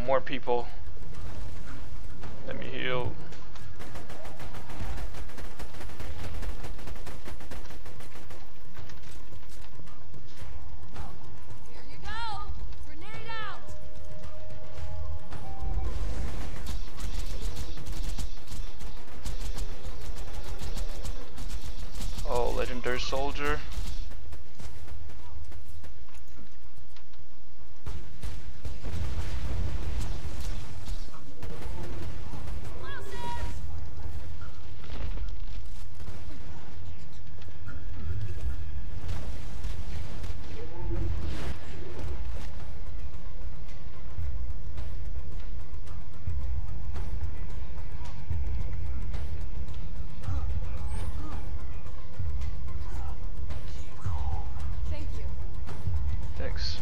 more people. Let me heal. Here you go! Grenade out! Oh, legendary soldier. Thank you. Thanks.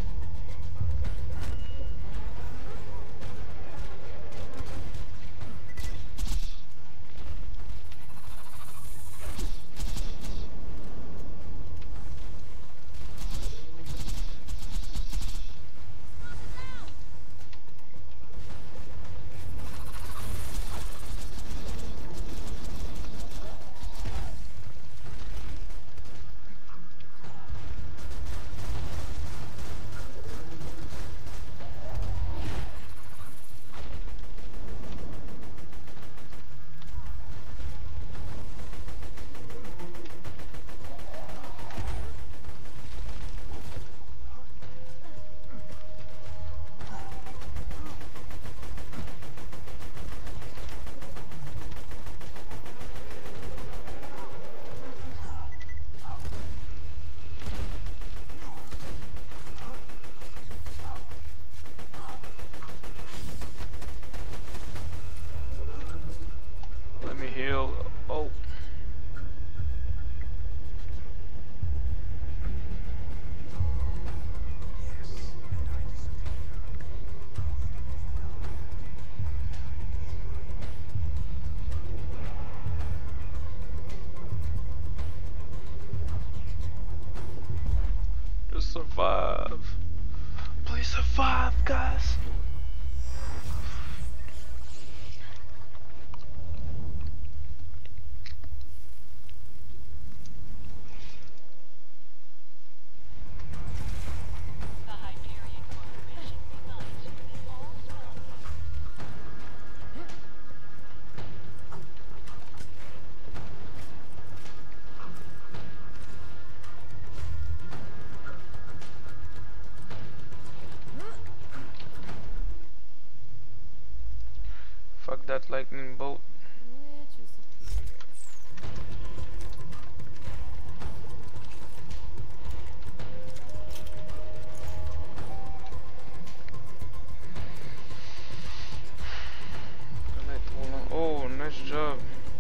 Let me heal. Oh. Just survive. Please survive, guys. The Hyperion Corporation acknowledges that all Fuck that lightning bolt. Which is Oh, nice job.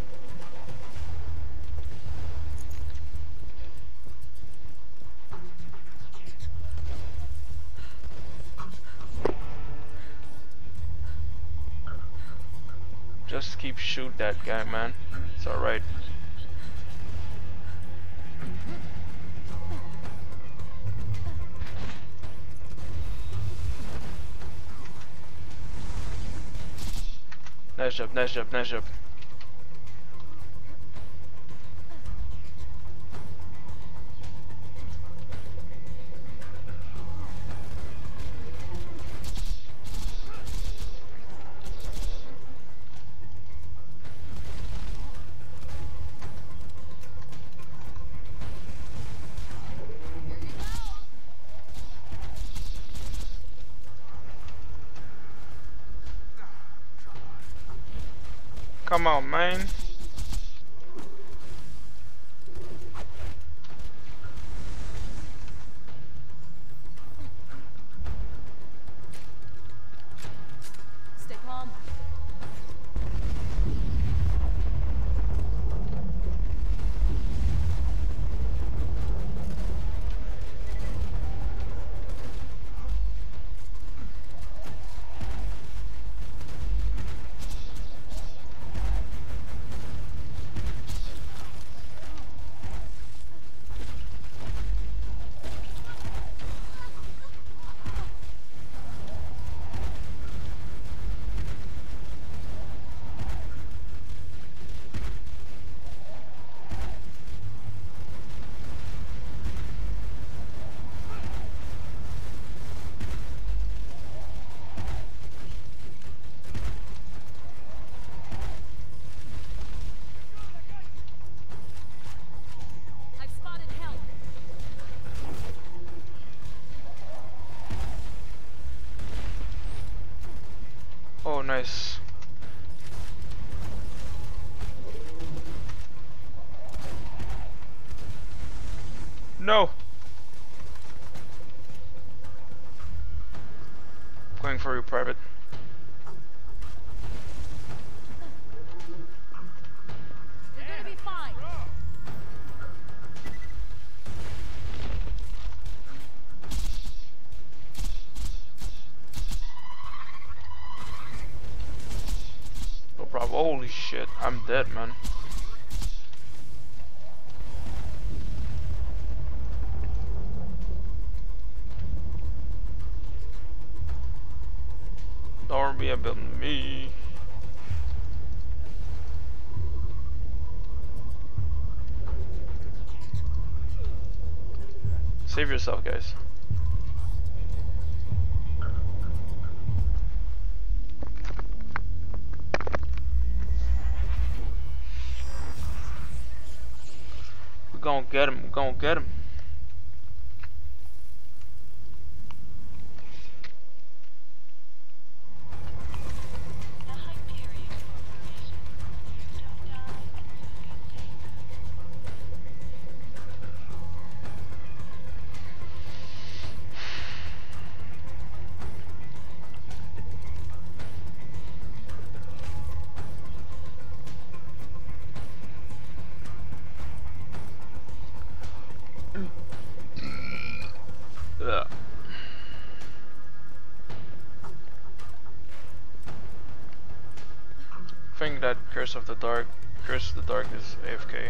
Just keep shoot that guy, man. It's alright. Nice job, nice job, nice job. Come on, man. stay calm. nice. No! Going for you, Private. You're gonna be fine. No problem. Holy shit, I'm dead, man. Don't be about me. Save yourself, guys. We're gonna get him. We're gonna get him. The Hyperion Corporation. Don't die until you pay them. Ugh. I think that Curse of the Dark is AFK.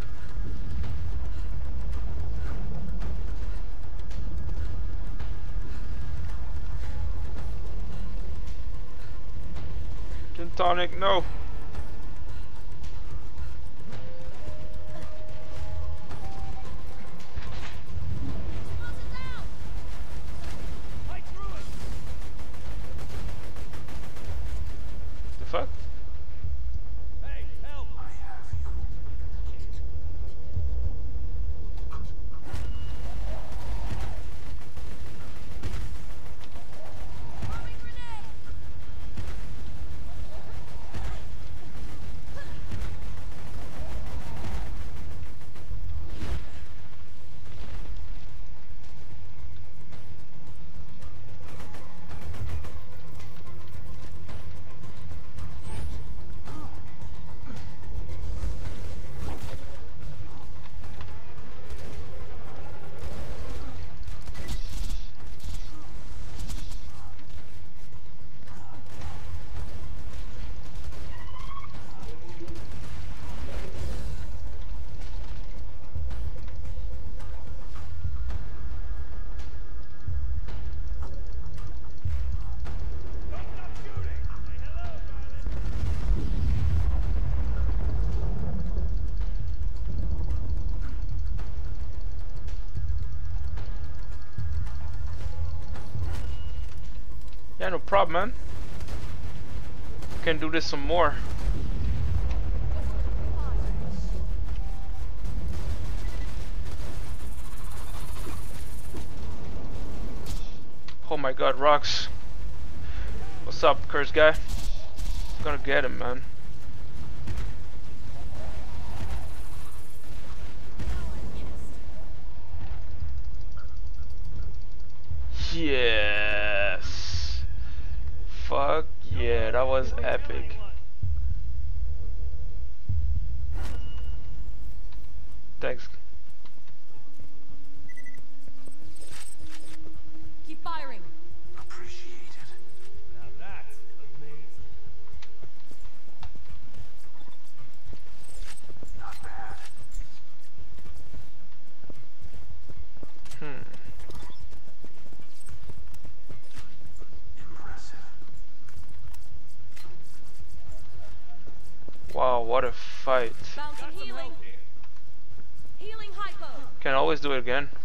Gin tonic, no. The fuck? Yeah, no problem, man. Can do this some more. Oh my god, rocks. What's up, curse guy? I'm gonna get him, man. Yes. Fuck yeah, that was epic. Thanks. Keep firing. Appreciate it. Now that's amazing. Not bad. Impressive. Wow, what a fight. Bouncing healing. Healing hypo. Can always do it again.